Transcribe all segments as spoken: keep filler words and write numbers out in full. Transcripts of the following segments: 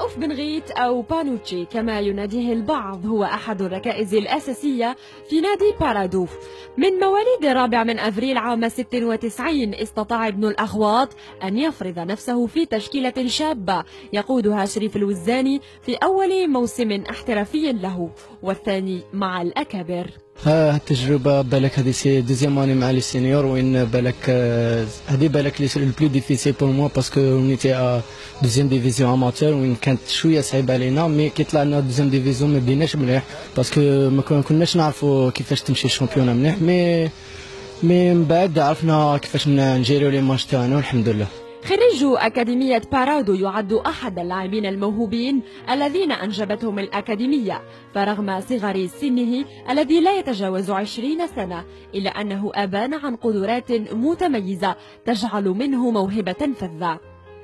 رؤوف بن غيث أو بانوتشي كما يناديه البعض هو أحد الركائز الأساسية في نادي بارادو. من مواليد الرابع من أفريل عام ستة وتسعين استطاع ابن الأغواط أن يفرض نفسه في تشكيلة شابة يقودها شريف الوزاني في أول موسم احترافي له والثاني مع الأكابر. ها التجربه بالك هذه سي دوزيام اني مع لي سينيور، وين بالك هذه بالك لي البلو ديفيسيل بور موا باسكو نيتي دوزيام ديفيزيون اماتور، وين كانت شويه صعيبه علينا، مي كي طلعنا دوزيام ديفيزيون ما بديناش مليح باسكو ما كناش نعرفوا كيفاش تمشي الشامبيون مليح، مي مي من بعد عرفنا كيفاش نجيريو لي ماتش تاعنا والحمد لله. خريج أكاديمية بارادو يعد أحد اللاعبين الموهوبين الذين أنجبتهم الأكاديمية، فرغم صغر سنه الذي لا يتجاوز عشرين سنة إلا أنه أبان عن قدرات متميزة تجعل منه موهبة فذة.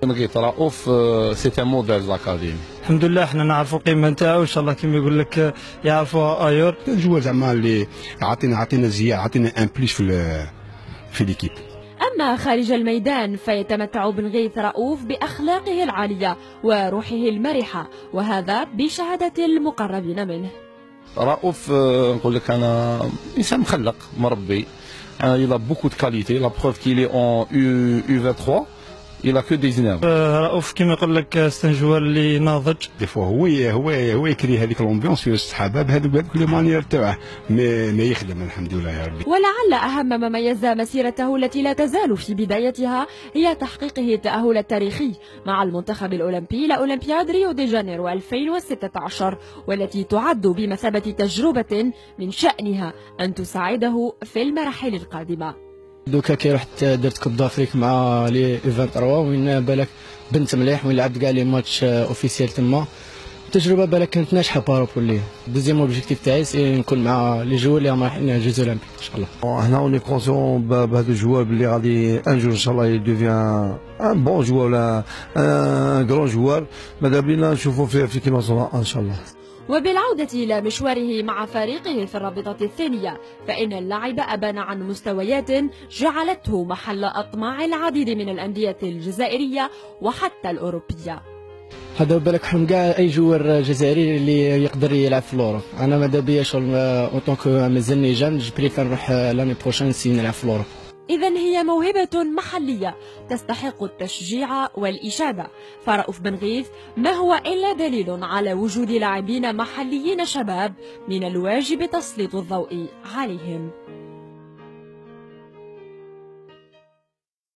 رؤوف سي ان موديل لاكاديمي. الحمد لله احنا نعرفوا القيمه نتاعو، ان شاء الله كما يقول لك يعرفوها ايور. جوار زعما اللي عطينا عطينا زياده، عطينا ان بليس في في ليكيب. أما خارج الميدان فيتمتع بن غيث رؤوف بأخلاقه العالية وروحه المرحة، وهذا بشهادة المقربين منه. رؤوف نقول لك أنا إنسان مخلق مربي، أنا il a beaucoup de qualité, la preuve qu'il est en U vingt-trois. il a que des énerves. رؤوف كما يقول لك ستنجوار اللي ناضج. دي فوا هو هو هو يكري هذيك الامبيونس في الصحابه بهذوك بهذوك لي مانيير تاعه، ما ما يخدم الحمد لله يا ربي. ولعل أهم ما ميز مسيرته التي لا تزال في بدايتها هي تحقيقه التأهل التاريخي مع المنتخب الأولمبي لأولمبياد ريو دي جانيرو ألفين وستة عشر، والتي تعد بمثابة تجربة من شأنها أن تساعده في المراحل القادمة. دوكا كي رحت درت كوب دافريك مع لي يو ثلاثة وعشرين، وين بالك بنت مليح، وين لعبت كاع لي ماتش اوفيسيال تما. التجربه بالك كانت ناجحه بارابول ليا. دوزيام اوبجيكتيف تاعي سي نكون مع لي جوار اللي رايحين جوز اولمبيك ان شاء الله. هنا اوني كونسيون بهذا الجوار باللي غادي ان جور ان شاء الله يدوفيان ان بون جوار ولا ان كرون جوار، ماذا بينا نشوفوا في في كيما صنع ان شاء الله. وبالعودة إلى مشواره مع فريقه في الرابطة الثانية، فإن اللاعب أبان عن مستويات جعلته محل أطماع العديد من الأندية الجزائرية وحتى الأوروبية. هذا بالك حلم كاع أي جوار جزائري اللي يقدر يلعب في الأوروب. أنا ماذا بيا شغل أون طونك مازالني جان، جبريفير نروح لاني بروشان نسي نلعب في الأوروب. إذن هي موهبة محلية تستحق التشجيع والإشادة، فرؤوف بن غيث ما هو إلا دليل على وجود لاعبين محليين شباب من الواجب تسليط الضوء عليهم.